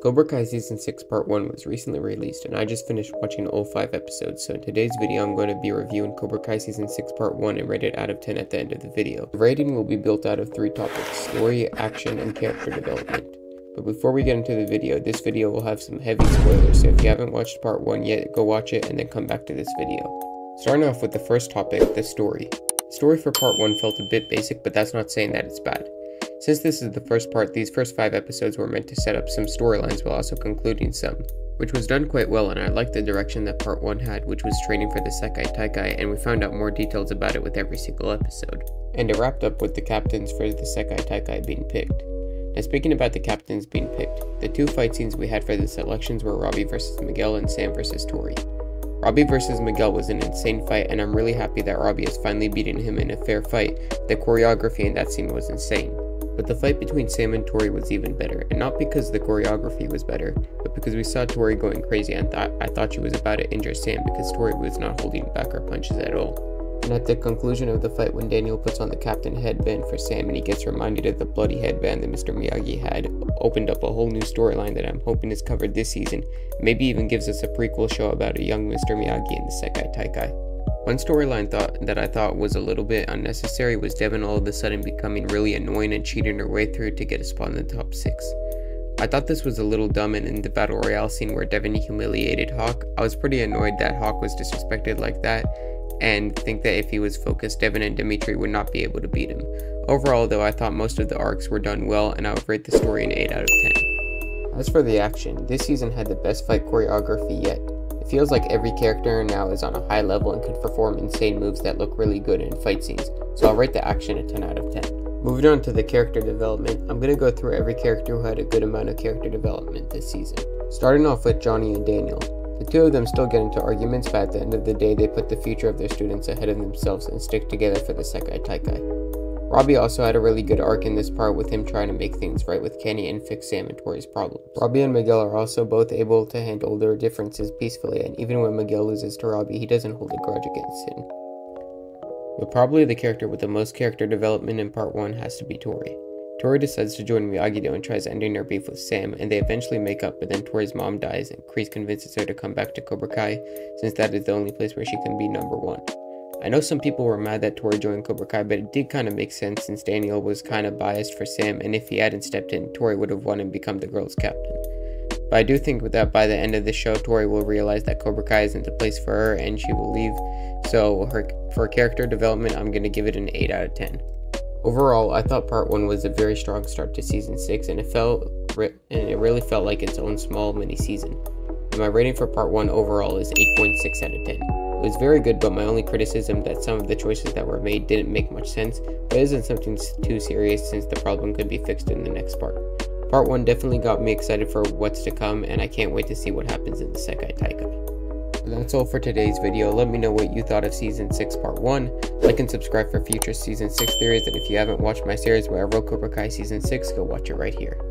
Cobra Kai Season 6 Part 1 was recently released, and I just finished watching all 5 episodes, so in today's video I'm going to be reviewing Cobra Kai Season 6 Part 1 and rate it out of 10 at the end of the video. The rating will be built out of 3 topics: story, action, and character development. But before we get into the video, this video will have some heavy spoilers, so if you haven't watched Part 1 yet, go watch it and then come back to this video. Starting off with the first topic, the story. The story for Part 1 felt a bit basic, but that's not saying that it's bad. Since this is the first part, these first 5 episodes were meant to set up some storylines while also concluding some, which was done quite well, and I liked the direction that Part 1 had, which was training for the Sekai Taikai, and we found out more details about it with every single episode. And it wrapped up with the captains for the Sekai Taikai being picked. Now speaking about the captains being picked, the 2 fight scenes we had for the selections were Robbie vs Miguel and Sam vs Tori. Robbie vs Miguel was an insane fight, and I'm really happy that Robbie has finally beaten him in a fair fight. The choreography in that scene was insane. But the fight between Sam and Tori was even better, and not because the choreography was better, but because we saw Tori going crazy and I thought she was about to injure Sam because Tori was not holding back her punches at all. And at the conclusion of the fight, when Daniel puts on the captain headband for Sam and he gets reminded of the bloody headband that Mr. Miyagi had, opened up a whole new storyline that I'm hoping is covered this season, maybe even gives us a prequel show about a young Mr. Miyagi in the Sekai Taikai. One storyline that I thought was a little bit unnecessary was Devin all of a sudden becoming really annoying and cheating her way through to get a spot in the top 6. I thought this was a little dumb, and in the Battle Royale scene where Devin humiliated Hawk, I was pretty annoyed that Hawk was disrespected like that, and think that if he was focused, Devin and Dimitri would not be able to beat him. Overall though, I thought most of the arcs were done well, and I would rate the story an 8 out of 10. As for the action, this season had the best fight choreography yet. It feels like every character now is on a high level and can perform insane moves that look really good in fight scenes, so I'll rate the action a 10 out of 10. Moving on to the character development, I'm going to go through every character who had a good amount of character development this season. Starting off with Johnny and Daniel. The 2 of them still get into arguments, but at the end of the day they put the future of their students ahead of themselves and stick together for the Sekai Taikai. Robbie also had a really good arc in this part, with him trying to make things right with Kenny and fix Sam and Tori's problems. Robbie and Miguel are also both able to handle their differences peacefully, and even when Miguel loses to Robbie, he doesn't hold a grudge against him. But probably the character with the most character development in Part 1 has to be Tori. Tori decides to join Miyagi-Do and tries ending her beef with Sam, and they eventually make up, but then Tori's mom dies and Kreese convinces her to come back to Cobra Kai, since that is the only place where she can be number 1. I know some people were mad that Tori joined Cobra Kai, but it did kind of make sense since Daniel was kind of biased for Sam, and if he hadn't stepped in, Tori would have won and become the girls' captain. But I do think that by the end of the show, Tori will realize that Cobra Kai isn't the place for her and she will leave, so for character development, I'm going to give it an 8 out of 10. Overall, I thought Part 1 was a very strong start to Season 6, and it really felt like its own small mini-season. And my rating for Part 1 overall is 8.6 out of 10. It was very good, but my only criticism that some of the choices that were made didn't make much sense, but it isn't something too serious since the problem could be fixed in the next part. Part 1 definitely got me excited for what's to come, and I can't wait to see what happens in the Sekai Taikai. So that's all for today's video. Let me know what you thought of Season 6 Part 1, like and subscribe for future Season 6 theories, and if you haven't watched my series where I wrote Cobra Kai Season 6, go watch it right here.